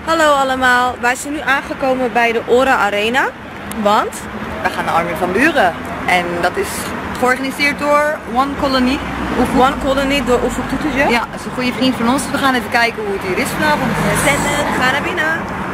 Hallo allemaal, wij zijn nu aangekomen bij de Aura Arena, want we gaan naar Armin van Buuren en dat is georganiseerd door One Colony. One Colony door Ufuk Tutucu. Ja, dat is een goede vriend van ons. We gaan even kijken hoe het hier is vanavond. Zenden, ga naar binnen.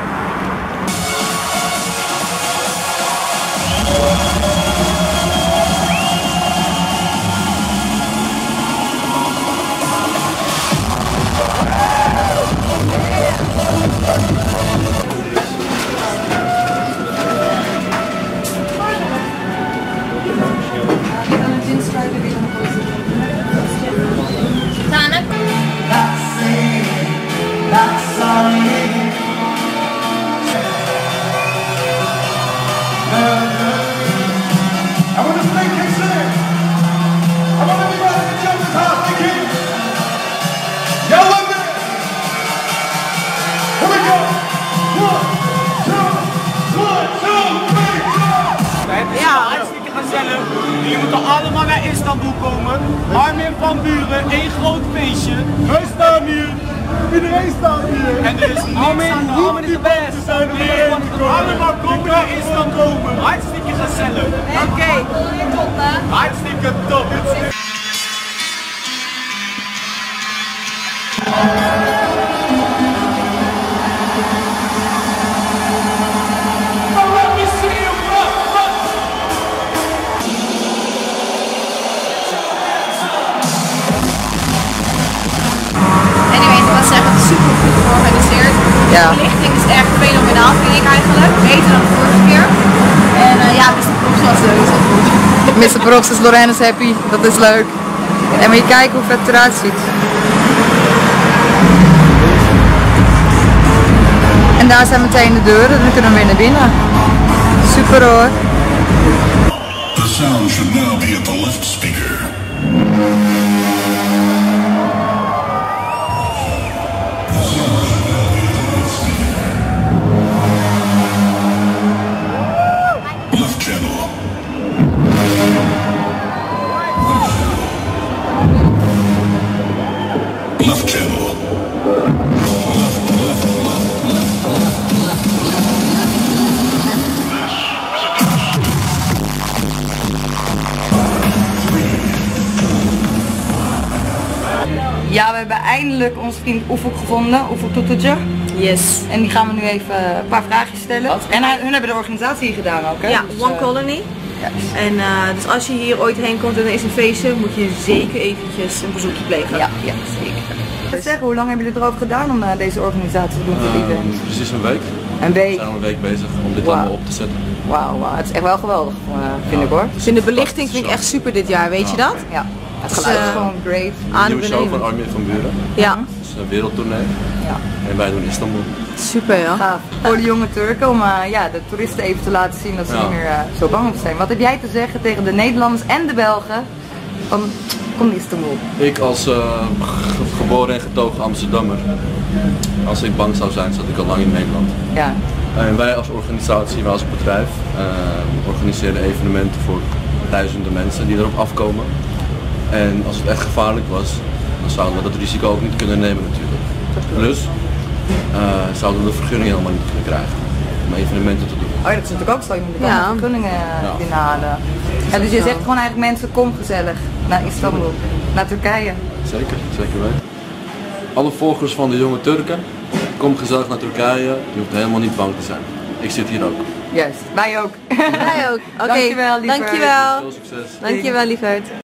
Jullie moeten allemaal naar Istanbul komen. Armin van Buuren, één groot feestje. Wij staan hier. Iedereen staat hier. En er is Armin is de best. Allemaal komen naar Istanbul. Hartstikke gezellig. Oké. Hartstikke top. Ja. De belichting is echt fenomenaal, vind ik eigenlijk. Beter dan de vorige keer. En ja, Mr. Prox was sowieso goed. Mr. Prox is Lorraine is happy, dat is leuk. En moet je kijken hoe vet het eruit ziet. En daar zijn meteen de deuren, dan kunnen we weer naar binnen. Super hoor. The sound should now be at the left speaker. Left channel. Ja, we hebben eindelijk onze vriend Ufuk gevonden, Ufuk Tutucu. Yes. En die gaan we nu even een paar vraagjes stellen. En hun hebben de organisatie hier gedaan ook, hè? Ja, dus, One Colony. Juist. En dus als je hier ooit heen komt en er is een feestje, moet je zeker eventjes een bezoekje plegen. Ja, zeker. Dus zeggen, hoe lang hebben jullie erover gedaan om deze organisatie te doen voor het event? Precies een week. Een week? We zijn al een week bezig om dit allemaal op te zetten. Wauw, het is echt wel geweldig, vind ik hoor. Dus in de belichting vind ik echt super dit jaar, weet je dat? Ja, het geluid is gewoon great. Een nieuwe show van Armin van Buuren. Ja. Het is een wereldtournee. Ja. En wij doen Istanbul. Super ja. Gaaf. Voor de jonge Turken om de toeristen even te laten zien dat ze niet meer zo bang hoeven zijn. Wat heb jij te zeggen tegen de Nederlanders en de Belgen van kom naar Istanbul? Ik als geboren en getogen Amsterdammer, als ik bang zou zijn, zat ik al lang in Nederland. Ja. En wij als organisatie, wij als bedrijf, organiseren evenementen voor duizenden mensen die erop afkomen. En als het echt gevaarlijk was, dan zouden we dat risico ook niet kunnen nemen natuurlijk. Plus zouden we de vergunning helemaal niet kunnen krijgen om evenementen te doen. Oh, dat is natuurlijk ook zo, je moet de vergunningen binnenhalen. Ja, dus je zegt gewoon eigenlijk mensen, kom gezellig naar Istanbul, naar Turkije. Zeker, zeker weten. Alle volgers van de jonge Turken, kom gezellig naar Turkije, je hoeft helemaal niet bang te zijn. Ik zit hier ook. Juist, wij ook. Wij ook. Oké, Dankjewel, lieverd. Dankjewel. Veel succes. Dankjewel, lieverd.